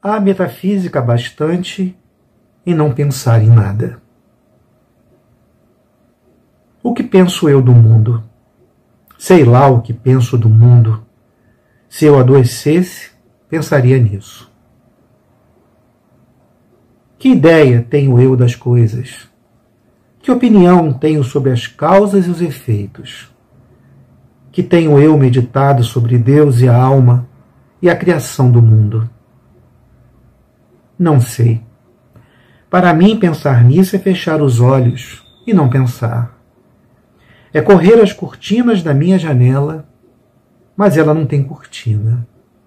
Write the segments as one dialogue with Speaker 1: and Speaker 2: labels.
Speaker 1: há metafísica bastante em não pensar em nada. O que penso eu do mundo? Sei lá o que penso do mundo. Se eu adoecesse, pensaria nisso. Que ideia tenho eu das coisas? Que opinião tenho sobre as causas e os efeitos? Que tenho eu meditado sobre Deus e a alma e a criação do mundo? Não sei. Para mim, pensar nisso é fechar os olhos e não pensar. É correr as cortinas da minha janela, mas ela não tem cortina.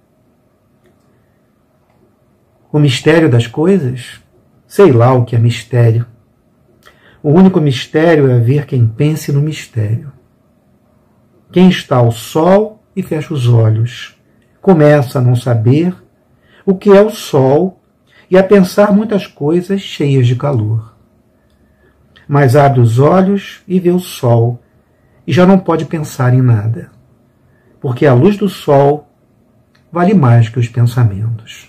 Speaker 1: O mistério das coisas? Sei lá o que é mistério. O único mistério é ver quem pense no mistério. Quem está ao sol e fecha os olhos, começa a não saber o que é o sol e a pensar muitas coisas cheias de calor. Mas abre os olhos e vê o sol e já não pode pensar em nada, porque a luz do sol vale mais que os pensamentos.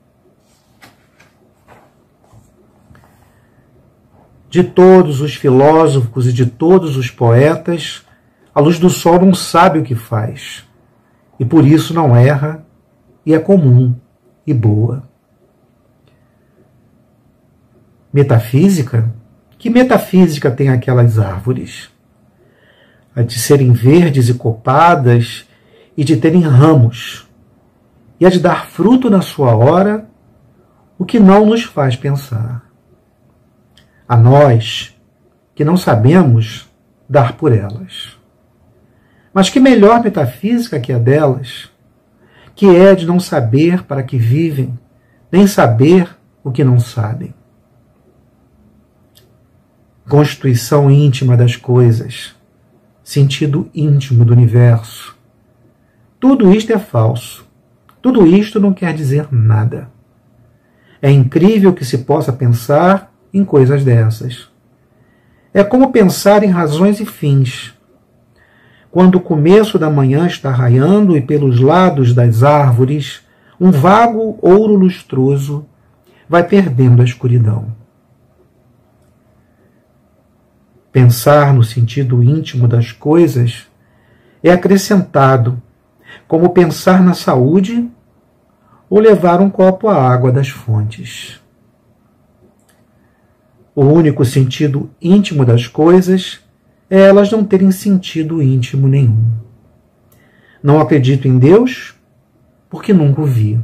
Speaker 1: De todos os filósofos e de todos os poetas, a luz do sol não sabe o que faz, e por isso não erra, e é comum e boa. Metafísica? Que metafísica tem aquelas árvores? A de serem verdes e copadas e de terem ramos, e a de dar fruto na sua hora, o que não nos faz pensar. A nós, que não sabemos dar por elas. Mas que melhor metafísica que a delas, que é de não saber para que vivem, nem saber o que não sabem. Constituição íntima das coisas, sentido íntimo do universo. Tudo isto é falso. Tudo isto não quer dizer nada. É incrível que se possa pensar em coisas dessas. É como pensar em razões e fins. Quando o começo da manhã está raiando e pelos lados das árvores um vago ouro lustroso vai perdendo a escuridão. Pensar no sentido íntimo das coisas é acrescentado, como pensar na saúde ou levar um copo à água das fontes. O único sentido íntimo das coisas é elas não terem sentido íntimo nenhum. Não acredito em Deus porque nunca o vi.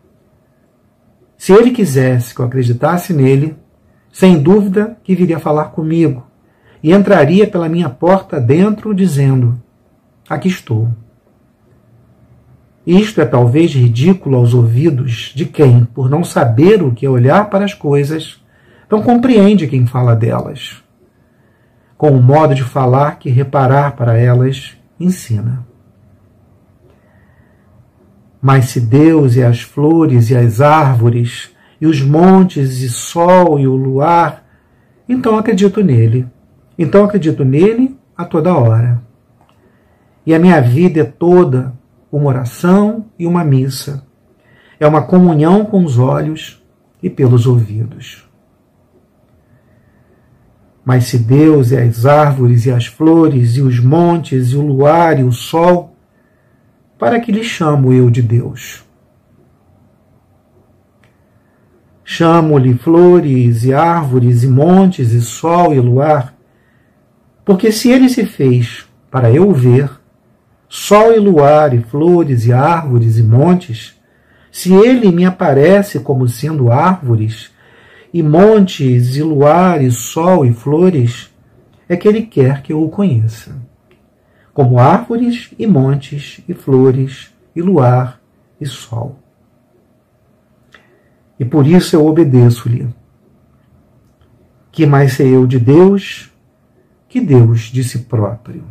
Speaker 1: Se ele quisesse que eu acreditasse nele, sem dúvida que viria falar comigo e entraria pela minha porta dentro dizendo: aqui estou. Isto é talvez ridículo aos ouvidos de quem, por não saber o que é olhar para as coisas, não compreende quem fala delas, com um modo de falar que reparar para elas ensina. Mas se Deus e as flores e as árvores e os montes e sol e o luar, então acredito nele. Então acredito nele a toda hora. E a minha vida é toda uma oração e uma missa. É uma comunhão com os olhos e pelos ouvidos. Mas se Deus e as árvores e as flores e os montes e o luar e o sol, para que lhe chamo eu de Deus? Chamo-lhe flores e árvores e montes e sol e luar, porque se ele se fez para eu ver, sol e luar e flores e árvores e montes, se ele me aparece como sendo árvores, e montes, e luar, e sol, e flores, é que ele quer que eu o conheça. Como árvores, e montes, e flores, e luar, e sol. E por isso eu obedeço-lhe. Que mais sei eu de Deus, que Deus de si próprio.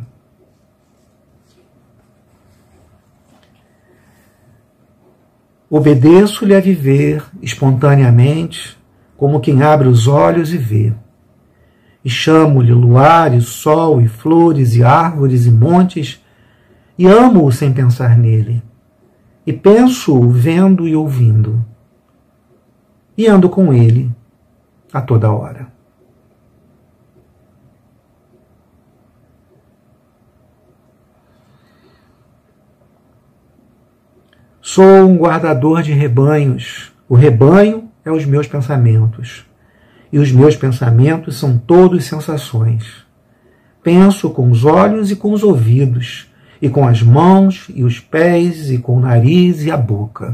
Speaker 1: Obedeço-lhe a viver espontaneamente, como quem abre os olhos e vê. E chamo-lhe luar, e sol, e flores, e árvores, e montes, e amo-o sem pensar nele. E penso-o vendo e ouvindo. e ando com ele a toda hora. Sou um guardador de rebanhos. O rebanho é os meus pensamentos. E os meus pensamentos são todos sensações. Penso com os olhos e com os ouvidos, e com as mãos e os pés, e com o nariz e a boca.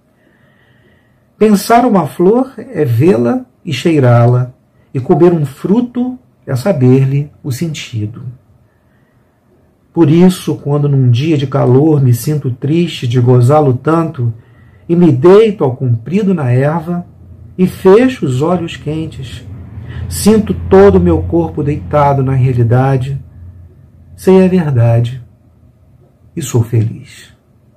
Speaker 1: Pensar uma flor é vê-la e cheirá-la, e comer um fruto é saber-lhe o sentido. Por isso, quando num dia de calor me sinto triste de gozá-lo tanto, e me deito ao comprido na erva, e fecho os olhos quentes, sinto todo o meu corpo deitado na realidade, sei a verdade e sou feliz.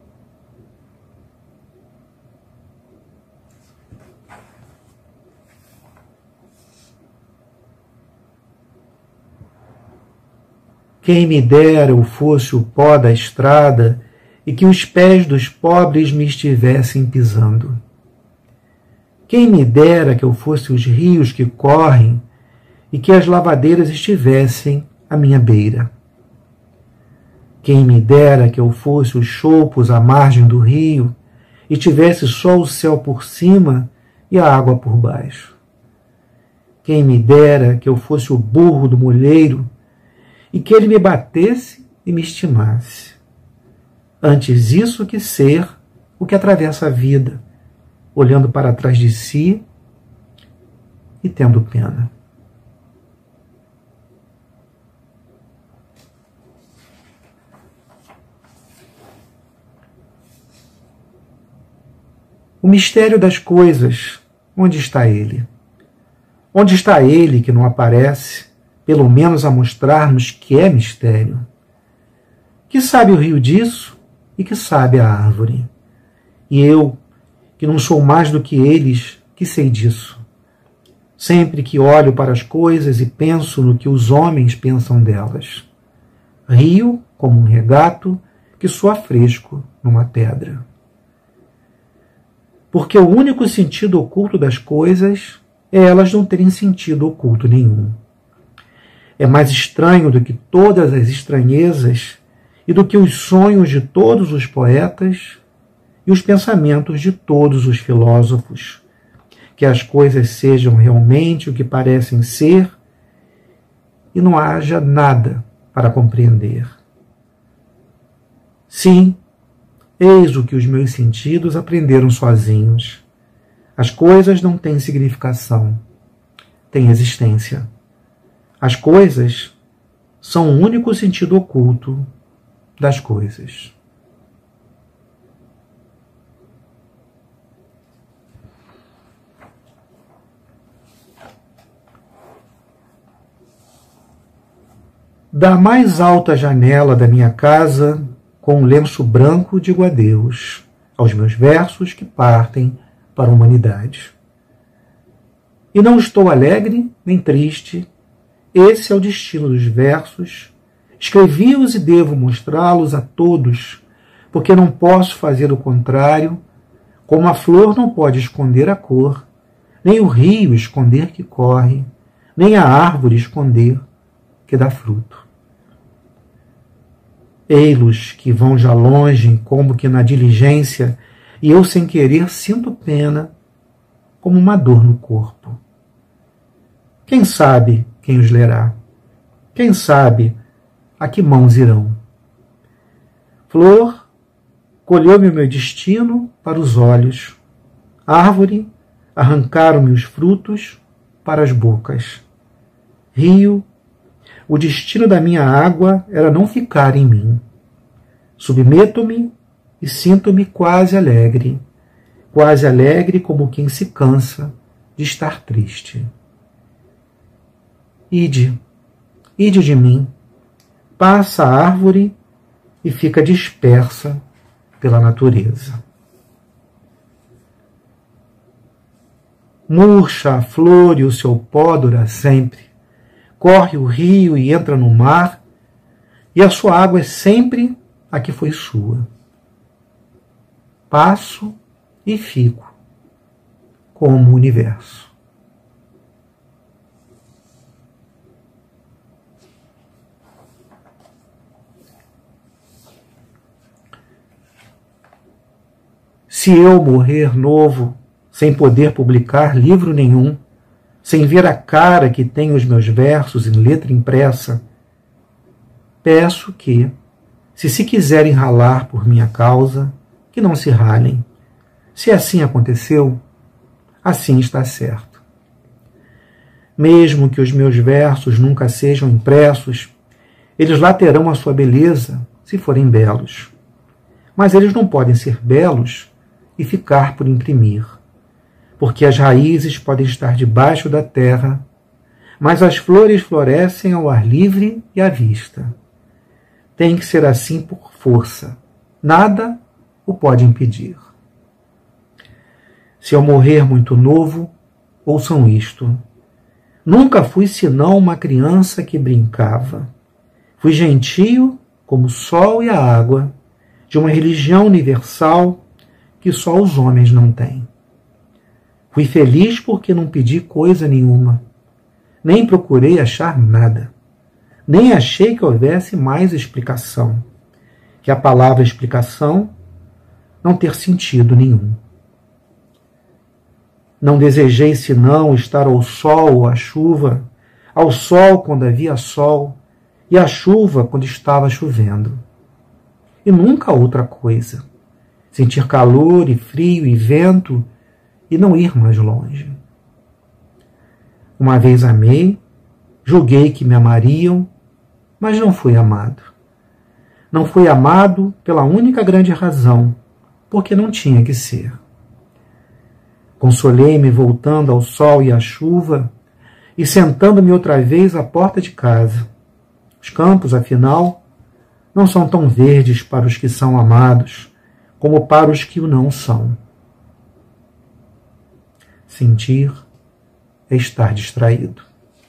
Speaker 1: Quem me dera eu fosse o pó da estrada e que os pés dos pobres me estivessem pisando. Quem me dera que eu fosse os rios que correm e que as lavadeiras estivessem à minha beira. Quem me dera que eu fosse os choupos à margem do rio e tivesse só o céu por cima e a água por baixo. Quem me dera que eu fosse o burro do molheiro e que ele me batesse e me estimasse. Antes isso que ser o que atravessa a vida, olhando para trás de si e tendo pena. O mistério das coisas, onde está ele? Onde está ele que não aparece, pelo menos a mostrar-nos que é mistério? Que sabe o rio disso e que sabe a árvore? E eu, que não sou mais do que eles, que sei disso. Sempre que olho para as coisas e penso no que os homens pensam delas. Rio como um regato que soa fresco numa pedra. Porque o único sentido oculto das coisas é elas não terem sentido oculto nenhum. É mais estranho do que todas as estranhezas e do que os sonhos de todos os poetas e os pensamentos de todos os filósofos, que as coisas sejam realmente o que parecem ser e não haja nada para compreender. Sim, eis o que os meus sentidos aprenderam sozinhos. As coisas não têm significação, têm existência. As coisas são o único sentido oculto das coisas. Da mais alta janela da minha casa, com um lenço branco, digo adeus aos meus versos que partem para a humanidade. E não estou alegre nem triste. Esse é o destino dos versos. Escrevi-os e devo mostrá-los a todos, porque não posso fazer o contrário, como a flor não pode esconder a cor, nem o rio esconder que corre, nem a árvore esconder que dá fruto. Ei-los que vão já longe, como que na diligência, e eu sem querer sinto pena, como uma dor no corpo. Quem sabe quem os lerá? Quem sabe a que mãos irão? Flor, colheu-me o meu destino para os olhos. Árvore, arrancaram-me os frutos para as bocas. Rio, o destino da minha água era não ficar em mim. Submeto-me e sinto-me quase alegre como quem se cansa de estar triste. Ide de mim, passa a árvore e fica dispersa pela natureza. Murcha a flor e o seu pó dura sempre. Corre o rio e entra no mar, e a sua água é sempre a que foi sua. Passo e fico, como o universo. Se eu morrer novo, sem poder publicar livro nenhum, sem ver a cara que tem os meus versos em letra impressa, peço que, se quiserem ralar por minha causa, que não se ralem. Se assim aconteceu, assim está certo. Mesmo que os meus versos nunca sejam impressos, eles lá terão a sua beleza, se forem belos. Mas eles não podem ser belos e ficar por imprimir, porque as raízes podem estar debaixo da terra, mas as flores florescem ao ar livre e à vista. Tem que ser assim por força. Nada o pode impedir. Se eu morrer muito novo, ouçam isto. Nunca fui senão uma criança que brincava. Fui gentio como o sol e a água, de uma religião universal que só os homens não têm. Fui feliz porque não pedi coisa nenhuma, nem procurei achar nada, nem achei que houvesse mais explicação, que a palavra explicação não ter sentido nenhum. Não desejei senão estar ao sol ou à chuva, ao sol quando havia sol, e à chuva quando estava chovendo. E nunca outra coisa. Sentir calor e frio e vento e não ir mais longe. Uma vez amei, julguei que me amariam, mas não fui amado. Não fui amado pela única grande razão, porque não tinha que ser. Consolei-me voltando ao sol e à chuva e sentando-me outra vez à porta de casa. Os campos, afinal, não são tão verdes para os que são amados como para os que o não são. Sentir é estar distraído.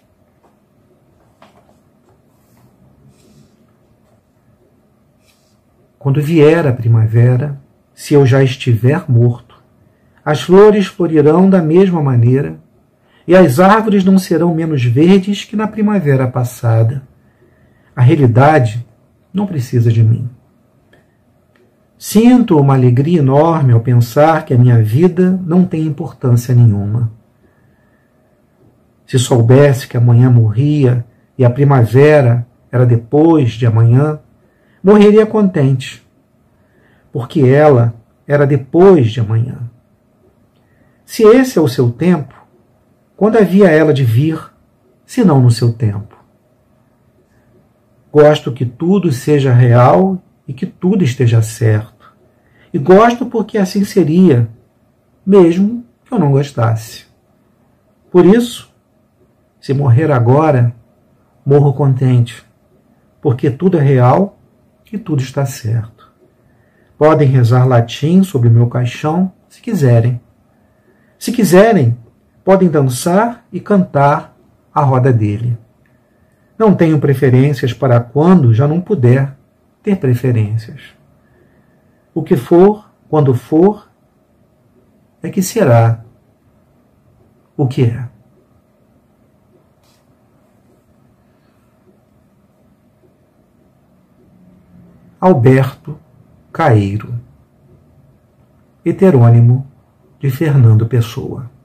Speaker 1: Quando vier a primavera, se eu já estiver morto, as flores florirão da mesma maneira e as árvores não serão menos verdes que na primavera passada. A realidade não precisa de mim. Sinto uma alegria enorme ao pensar que a minha vida não tem importância nenhuma. Se soubesse que amanhã morria e a primavera era depois de amanhã, morreria contente, porque ela era depois de amanhã. Se esse é o seu tempo, quando havia ela de vir, se não no seu tempo? Gosto que tudo seja real e que tudo esteja certo. E gosto porque assim seria, mesmo que eu não gostasse. Por isso, se morrer agora, morro contente, porque tudo é real e tudo está certo. Podem rezar latim sobre o meu caixão, se quiserem. Se quiserem, podem dançar e cantar à roda dele. Não tenho preferências para quando já não puder ter preferências. O que for, quando for, é que será o que é. Alberto Caeiro, heterônimo de Fernando Pessoa.